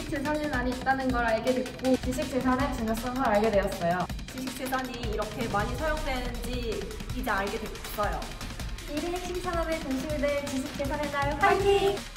지식재산의 날이 있다는 걸 알게 됐고 지식재산의 중요성을 알게 되었어요. 지식재산이 이렇게 많이 사용되는지 이제 알게 됐어요. 미래 핵심 산업의 중심이 될 지식재산의 날 화이팅!